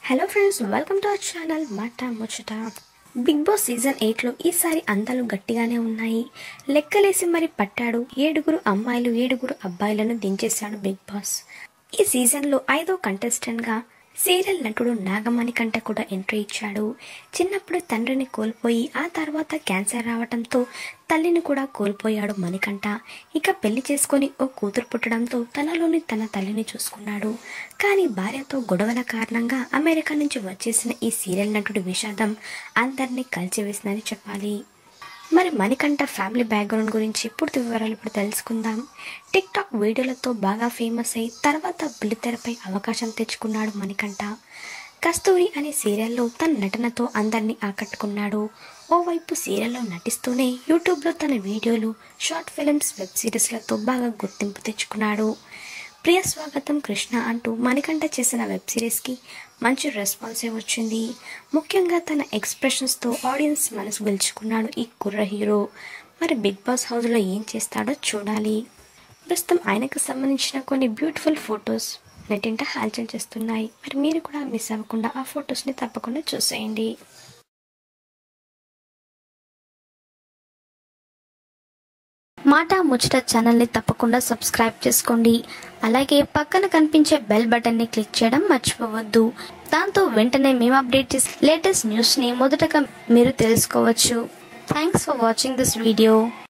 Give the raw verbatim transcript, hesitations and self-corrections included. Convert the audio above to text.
Hello friends, welcome to our channel మాట ముచ్చట. Big boss season ఎయిట్లో ఈసారి అందాలు గట్టిగానే ఉన్నాయి. లెక్కలేసి మరి పట్టాడు. ఏడుగురు అమ్మాయిలు ఏడుగురు అబ్బాయిలను దించేశాడు బిగ్ బాస్. ఈ సీజన్లో ఐదో కంటెస్టెంట్గా సీరియల్ నటుడు నాగమణి కంట కూడా ఎంట్రీ ఇచ్చాడు. చిన్నప్పుడు తండ్రిని కోల్పోయి ఆ తర్వాత క్యాన్సర్ రావడంతో తల్లిని కూడా కోల్పోయాడు మణికంఠ. ఇక పెళ్లి చేసుకొని ఓ కూతురు పుట్టడంతో తనలోని తన తల్లిని చూసుకున్నాడు. కానీ భార్యతో గొడవల కారణంగా అమెరికా నుంచి వచ్చేసిన ఈ సీరియల్ నటుడి విషాదం అందరినీ కలిచివేసిందని చెప్పాలి. మరి మణికంఠ ఫ్యామిలీ బ్యాక్గ్రౌండ్ గురించి పూర్తి వివరాలు ఇప్పుడు తెలుసుకుందాం. టిక్ టాక్ వీడియోలతో బాగా ఫేమస్ అయి తర్వాత బుల్లితెరపై అవకాశం తెచ్చుకున్నాడు మణికంఠ. కస్తూరి అనే సీరియల్లో తన నటనతో అందరినీ ఆకట్టుకున్నాడు. ఓవైపు సీరియల్లో నటిస్తూనే యూట్యూబ్లో తన వీడియోలు, షార్ట్ ఫిల్మ్స్, వెబ్ సిరీస్లతో బాగా గుర్తింపు తెచ్చుకున్నాడు. ప్రియ స్వాగతం కృష్ణ అంటూ మణికంఠ చేసిన వెబ్ సిరీస్కి మంచి రెస్పాన్సే వచ్చింది. ముఖ్యంగా తన ఎక్స్ప్రెషన్స్తో ఆడియన్స్ మనసు గెలుచుకున్నాడు ఈ కుర్ర హీరో. మరి బిగ్ బాస్ హౌస్లో ఏం చేస్తాడో చూడాలి. ప్రస్తుతం ఆయనకు సంబంధించిన కొన్ని బ్యూటిఫుల్ ఫొటోస్ నెట్టింట హల్చల్ చేస్తున్నాయి. మరి మీరు కూడా మిస్ అవ్వకుండా ఆ ఫొటోస్ని తప్పకుండా చూసేయండి. మాట ముచ్చట ఛానల్ని తప్పకుండా సబ్స్క్రైబ్ చేసుకోండి. అలాగే పక్కన కనిపించే బెల్ బటన్ని క్లిక్ చేయడం మర్చిపోవద్దు. దాంతో వెంటనే మేము అప్డేట్ చేసే లేటెస్ట్ న్యూస్ని మొదటగా మీరు తెలుసుకోవచ్చు. Thanks for watching this video.